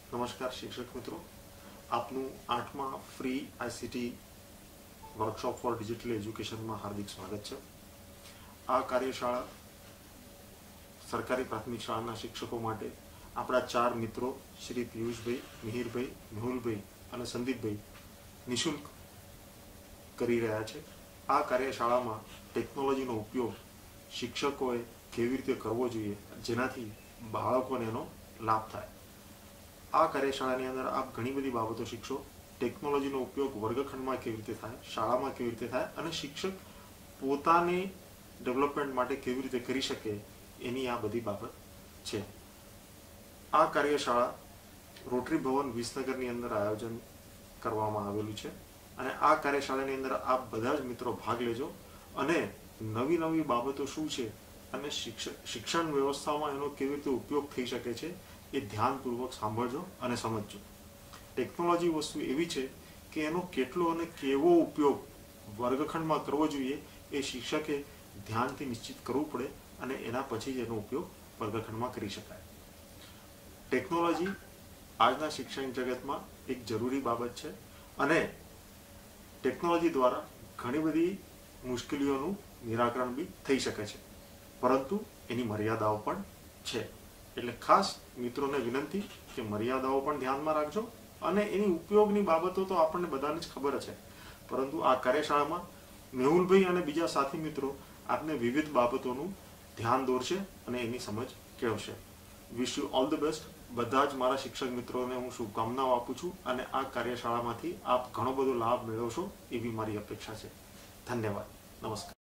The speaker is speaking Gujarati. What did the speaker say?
નમસ્કાર શિક્ષક મિત્રો, આપનું 8મા free ICT workshop for digital એજ્યુકેશનમાં હાર્દિક સ્વાગત છે। આ કાર્યશાળા સરકારી પ્રાથમિક શાળાના શિક્ષકો માટે આપણા 4 મિત્રો શ્રી પિયુષભાઈ, મિહિરભાઈ, મેહુલભાઈ અને સંદીપભાઈ નિઃશુલ્ક કરી રહ્યા છે। આ કાર્યશાળામાં ટેકનોલોજીનો ઉપયોગ શિક્ષકોએ કેવી રીતે કરવો જોઈએ જેનાથી બાળકોને એનો લાભ થાય। આ કાર્યશાળાની અંદર આપ ઘણી બધી બાબતો શીખશો। ટેકનોલોજીનો ઉપયોગ વર્ગખંડમાં કેવી રીતે થાય, શાળામાં કેવી રીતે થાય અને શિક્ષક પોતાને ડેવલપમેન્ટ માટે કેવી રીતે કરી શકે એની આ બધી બાબત છે। આ કાર્યશાળા રોટરી ભવન વિસનગરની અંદર આયોજન કરવામાં આવેલું છે અને આ કાર્યશાળાની અંદર આપ બધા જ મિત્રો ભાગ લેજો અને નવી નવી બાબતો શું છે અને શિક્ષણ વ્યવસ્થામાં એનો કેવી રીતે ઉપયોગ થઈ શકે છે એ ધ્યાનપૂર્વક સાંભળજો અને સમજજો। ટેકનોલોજી વસ્તુ એવી છે કે એનો કેટલો અને કેવો ઉપયોગ વર્ગખંડમાં કરવો જોઈએ એ શિક્ષકે ધ્યાનથી નિશ્ચિત કરવું પડે અને એના પછી જ એનો ઉપયોગ વર્ગખંડમાં કરી શકાય। ટેકનોલોજી આજના શિક્ષણ જગતમાં એક જરૂરી બાબત છે અને ટેકનોલોજી દ્વારા ઘણી બધી મુશ્કેલીઓનું નિરાકરણ બી થઈ શકે છે, પરંતુ એની મર્યાદાઓ પણ છે। એટલે ખાસ મિત્રોને વિનંતી કે મર્યાદાઓ પણ ધ્યાનમાં રાખજો અને એની ઉપયોગની બાબતો તો આપણને બધાને જ ખબર છે, પરંતુ આ કાર્યશાળામાં મેહુલભાઈ અને બીજા સાથી મિત્રો આપને વિવિધ બાબતોનું ધ્યાન દોરશે અને એની સમજ કેળવશે। Wish you all the best. બધા જ મારા શિક્ષક મિત્રોને હું શુભકામનાઓ આપું છું અને આ કાર્યશાળામાંથી આપ ઘણો બધો લાભ મેળવશો એવી મારી અપેક્ષા છે। ધન્યવાદ, નમસ્કાર।